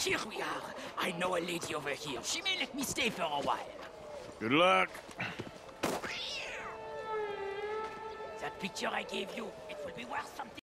Here we are. I know a lady over here. She may let me stay for a while. Good luck. That picture I gave you, it will be worth something.